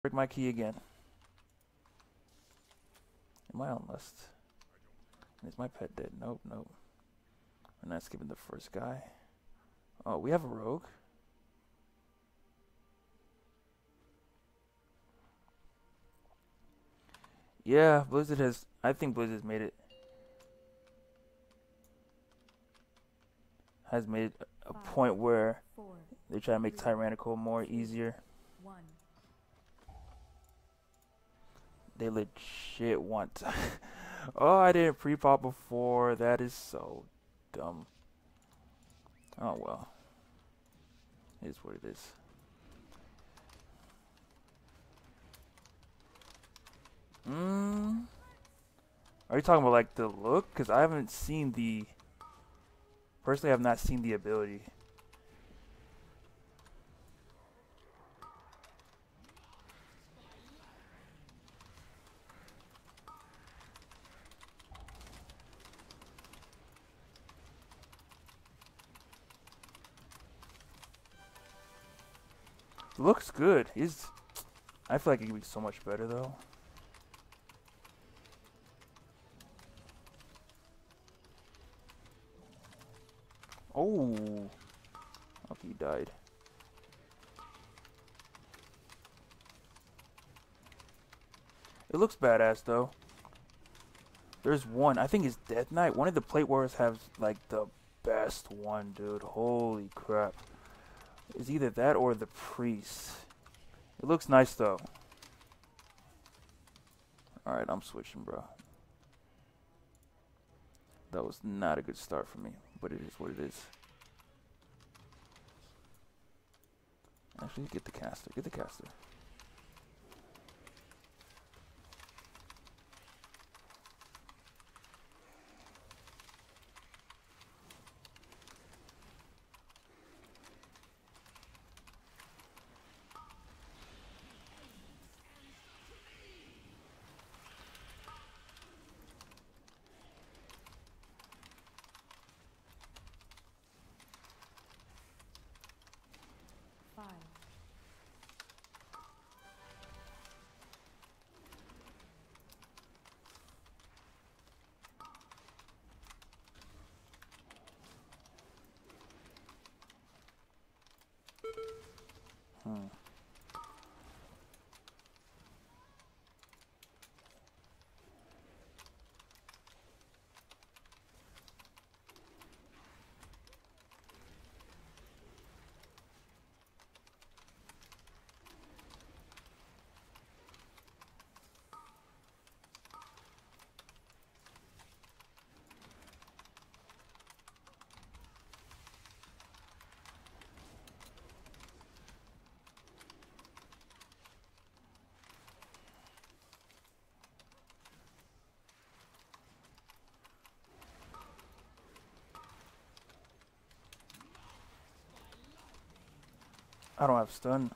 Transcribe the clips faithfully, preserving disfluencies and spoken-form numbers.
Break my key again. Am I on list? Is my pet dead? Nope, nope. We're not skipping the first guy. Oh, we have a rogue. Yeah, Blizzard has... I think Blizzard's made it... Has made it a Five, point where four, they try to make three, Tyrannical more two, easier. One. They legit want... Oh, I didn't pre-pop before. That is so dumb. Oh, well. It is what it is. Mm. Are you talking about like the look? Because I haven't seen the... Personally, I have not seen the ability. Looks good. He's... I feel like it could be so much better though. Oh, okay, he died. It looks badass though. There's one, I think it's Death Knight. One of the Plate Warriors has like the best one, dude. Holy crap. It's either that or the Priest. It looks nice though. Alright, I'm switching, bro. That was not a good start for me, but it is what it is. Actually, get the caster. Get the caster. Hmm. I don't have stun.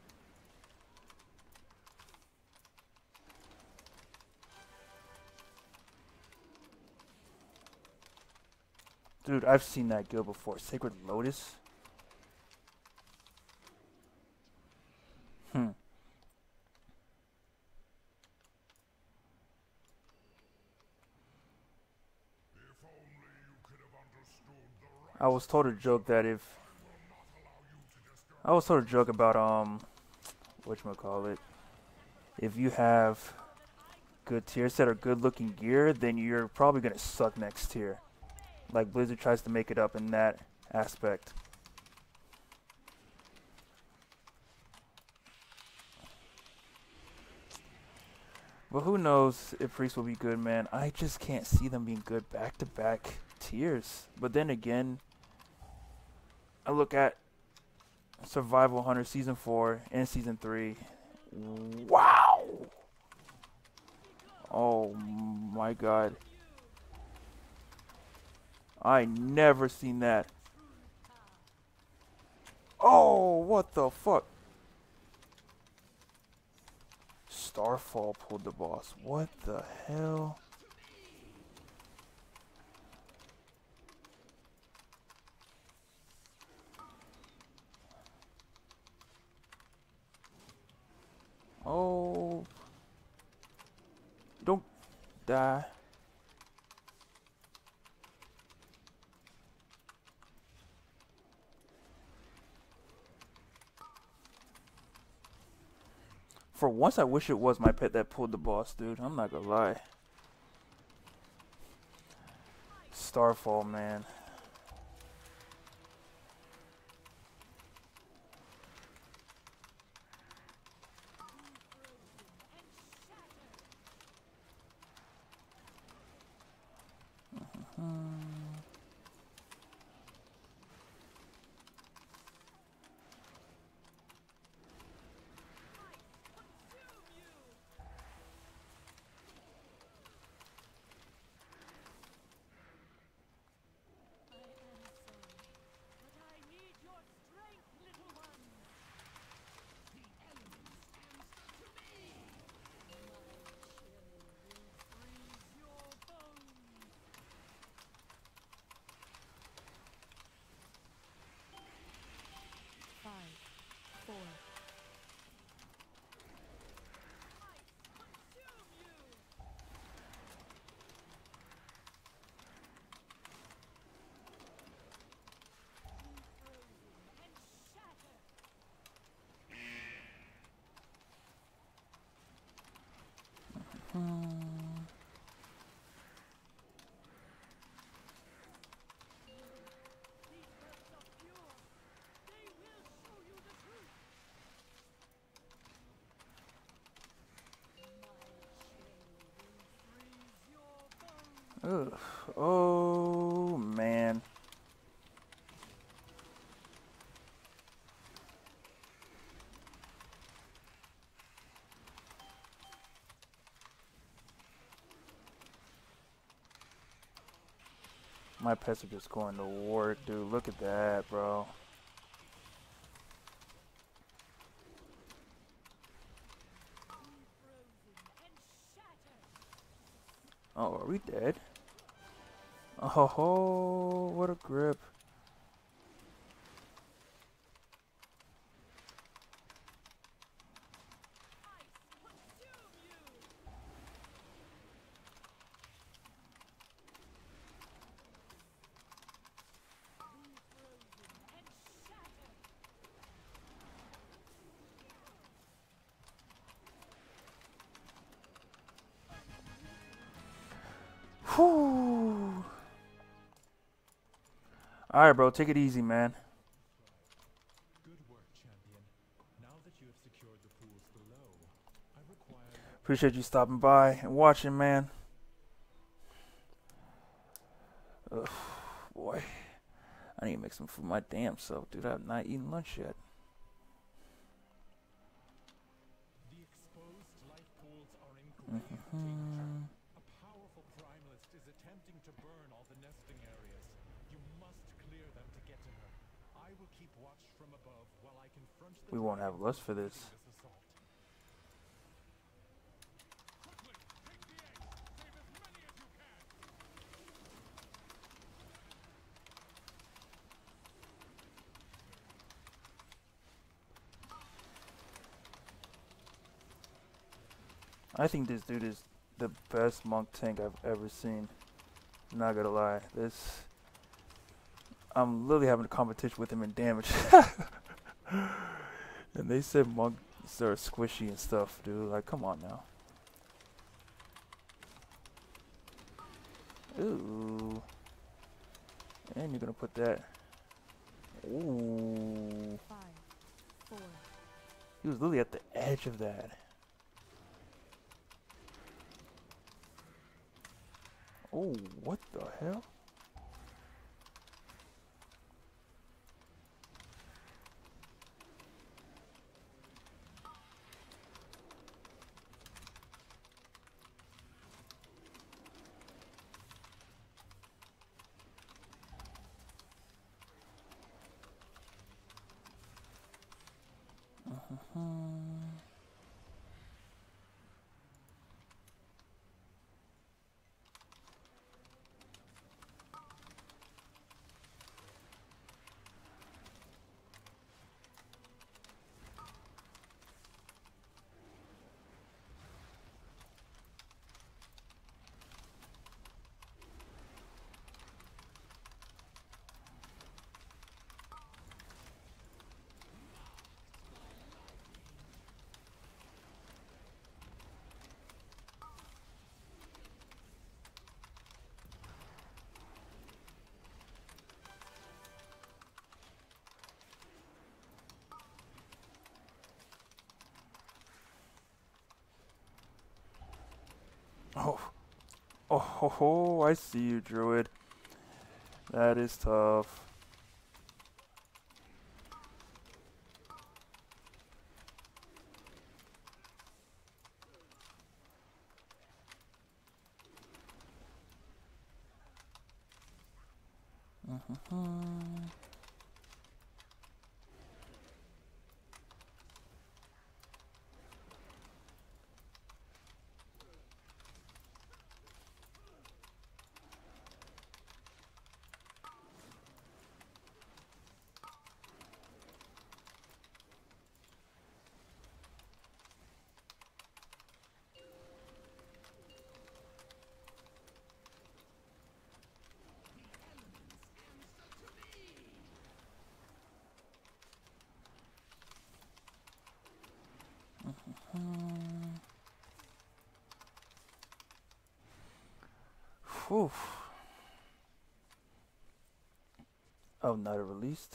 Dude, I've seen that guild before. Sacred Lotus? Hmm. I was told a joke that if... I was told a joke about, um... whatchamacallit. If you have good tier set or good looking gear, then you're probably gonna suck next tier. Like Blizzard tries to make it up in that aspect. But who knows if Priest will be good, man. I just can't see them being good back-to-back tiers. But then again, I look at Survival Hunter Season four and Season three. Wow! Oh my god. I never seen that. Oh, what the fuck? Starfall pulled the boss. What the hell? Oh. Don't die. For once, I wish it was my pet that pulled the boss, dude. I'm not gonna lie. Starfall, man. Mm-hmm. Hmm. Ugh. Oh man. My pets are just going to work, dude. Look at that, bro. Oh, are we dead? Oh, ho, ho, what a grip. Whew. Alright, bro, take it easy, man. Good work, champion. Now that you have secured the pools below, I require... Appreciate you stopping by and watching, man. Ugh, boy. I need to make some food my damn self, dude. I have not eaten lunch yet. The exposed life pools are in grave Mm-hmm. danger. A powerful primalist is attempting to burn all the nesting areas. You must clear them to get to her. I will keep watch from above while I confront the We won't have lust for this. this assault. I think this dude is the best monk tank I've ever seen. Not gonna lie. This... I'm literally having a competition with him in damage. And they said monks are squishy and stuff, dude. Like, come on now. Ooh. And you're gonna put that. Ooh. Five, four. He was literally at the edge of that. Oh, what the hell? Uh-huh. Oh, oh, ho, ho, I see you, Druid. That is tough. Mm-hmm. Whew. Oh, not released.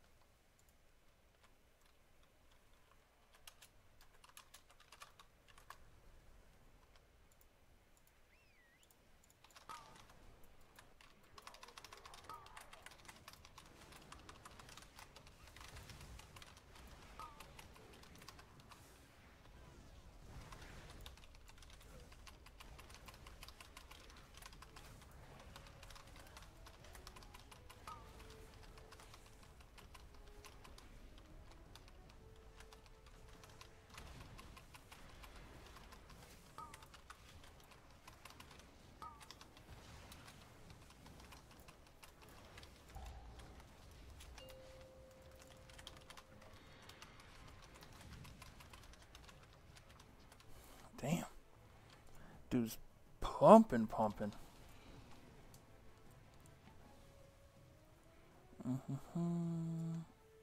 Damn. Dude's pumping, pumping. Mm-hmm.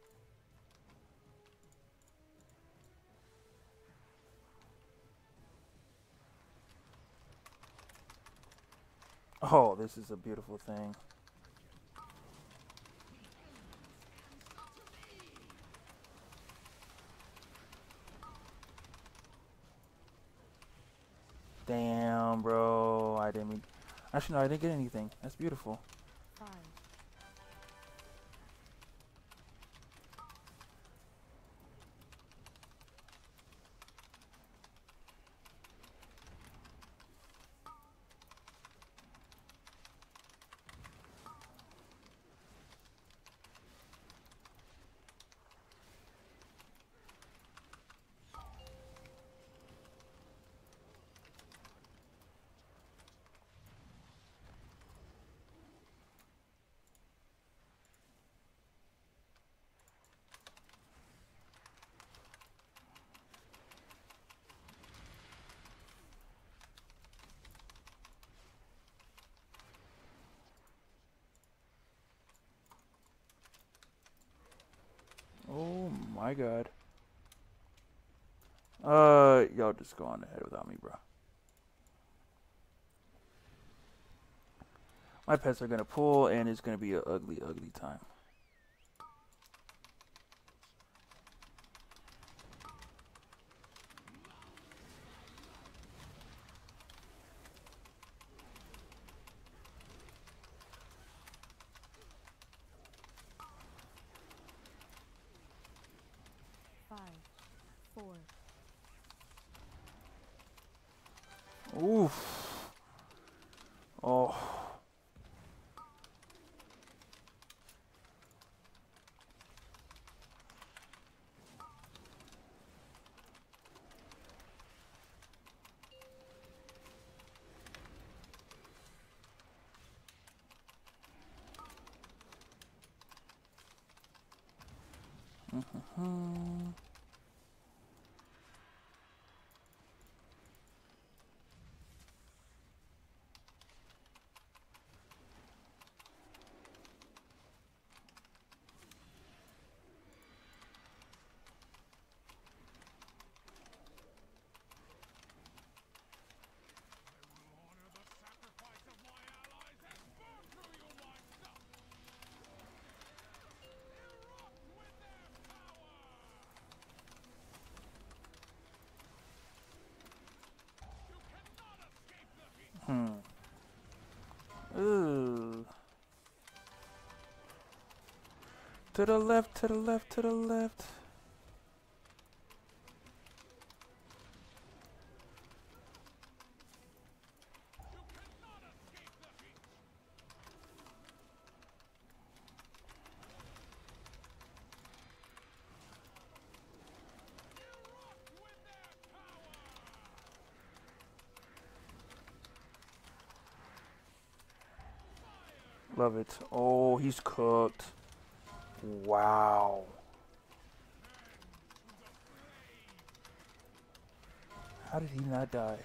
Oh, this is a beautiful thing. Damn, bro. I didn't mean... Actually, no, I didn't get anything. That's beautiful. Five. Oh my god. Uh, y'all just go on ahead without me, bro. My pets are gonna pull, and it's gonna be an ugly, ugly time. Five. Four. Oof. Oh. Mm-hmm. Honor the sacrifice of my allies and burn through you my stuff! Erupt with their power! Hmm. Ooh. To the left, to the left, to the left. Love it. Oh, he's cooked. Wow. How did he not die?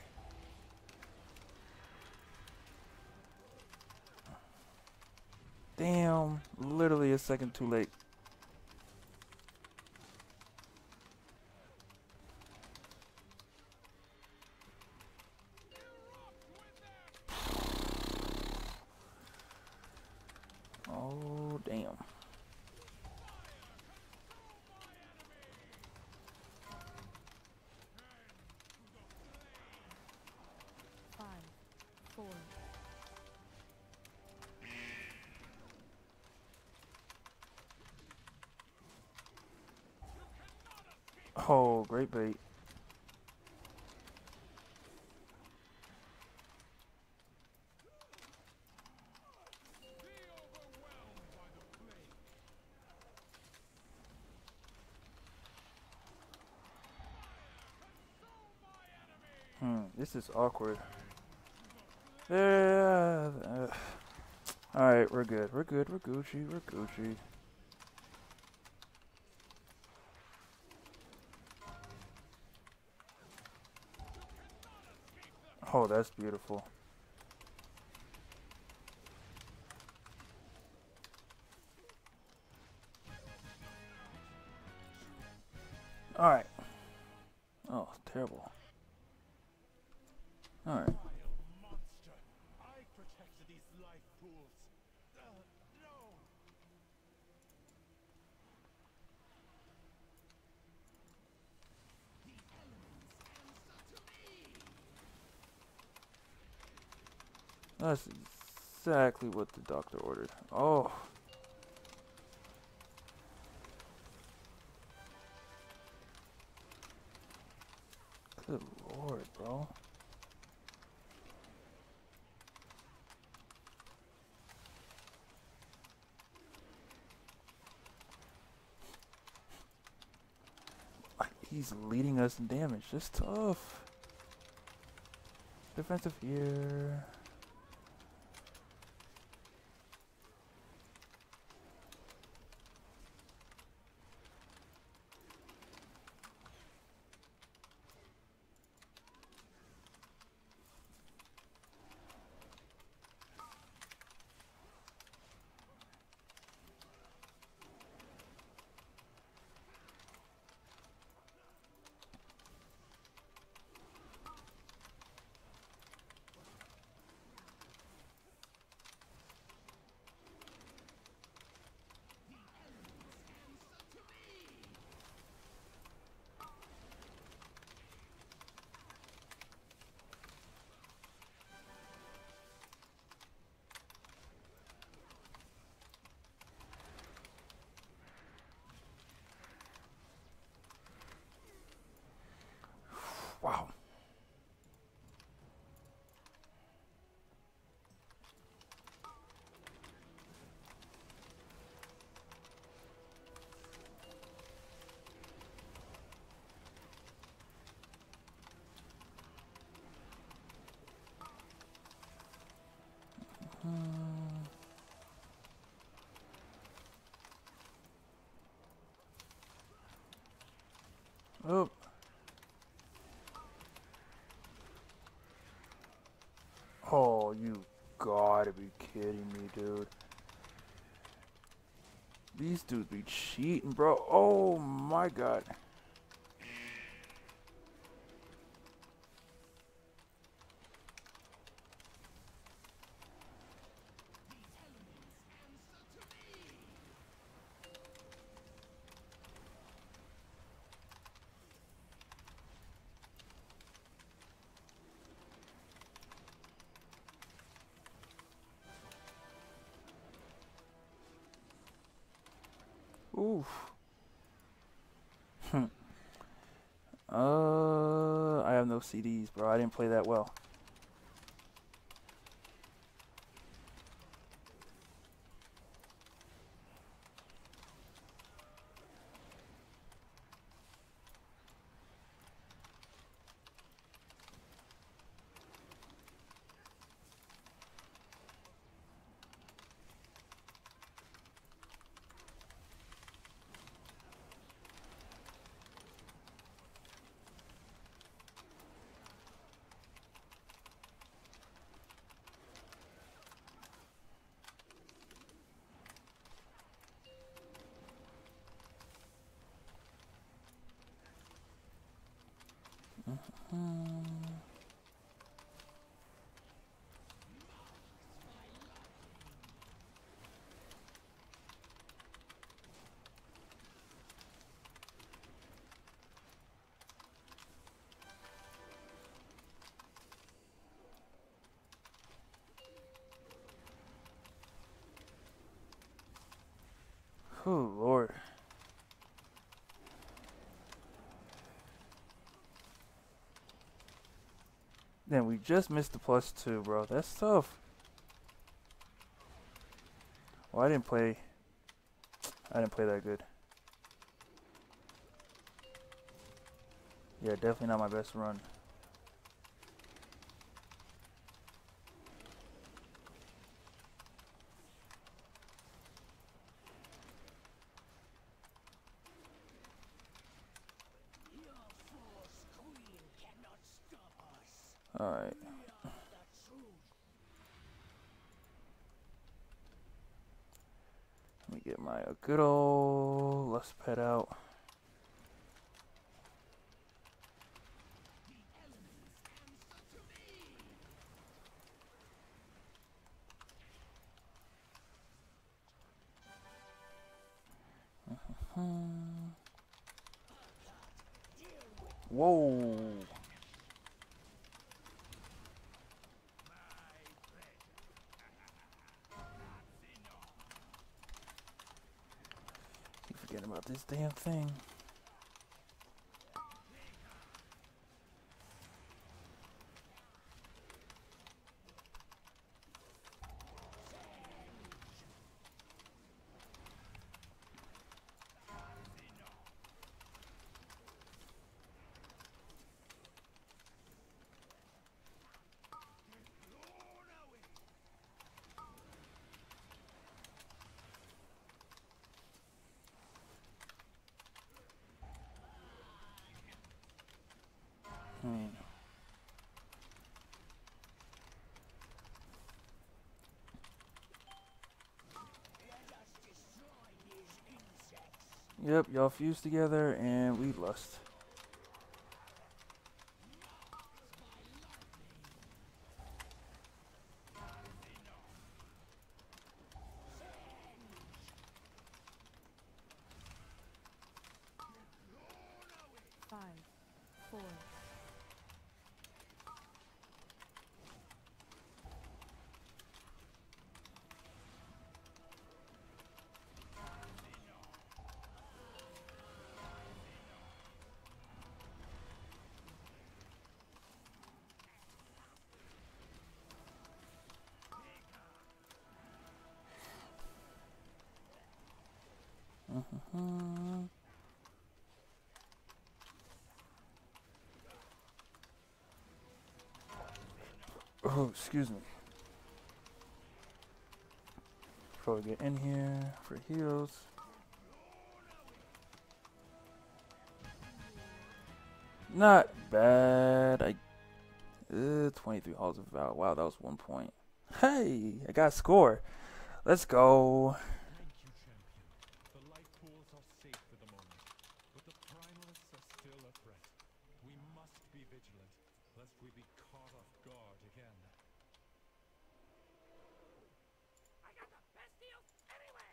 Damn. Literally a second too late. Oh, damn. Five, four, Oh, great bait. Hmm, this is awkward. Yeah. Uh, Alright, we're good. We're good. We're Gucci. We're Gucci. Oh, that's beautiful. Alright. Oh, terrible. Alright. Monster! I protected these life pools. Uh, no! That's exactly what the doctor ordered. Oh. Good lord, bro. He's leading us in damage. Just tough. Defensive here. Wow. Oh. Oh, you gotta be kidding me, dude. These dudes be cheating, bro. Oh my god. Oof. Hmm. uh, I have no C Ds, bro. I didn't play that well. Hmm. Oh, Lord. Then we just missed the plus two, bro. That's tough. Well, I didn't play. I didn't play that good. Yeah, definitely not my best run. Alright. Let me get my uh, good old Lust Pet out. Hmm. Whoa. Keep forgetting about this damn thing. Hmm. Yep, y'all fused together and we lust. Five, four, Mm-hmm. Oh, excuse me. Before we get in here for heals. Not bad. I uh, twenty-three halls of valor. Wow, that was one point. Hey, I got a score. Let's go. Thank you, champion. The life pools are safe for the moment, but the primalists are still a threat. We must be vigilant, lest we be caught off guard again. I got the best deals anywhere!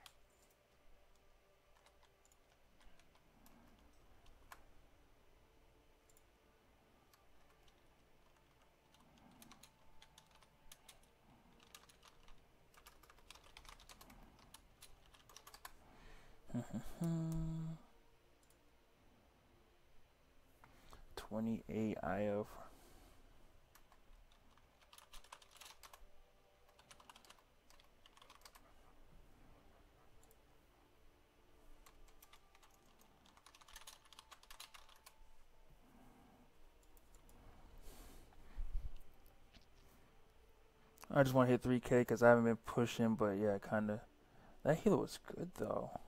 twenty-eight I O. I just want to hit three K because I haven't been pushing, but yeah, kind of. That healer was good though.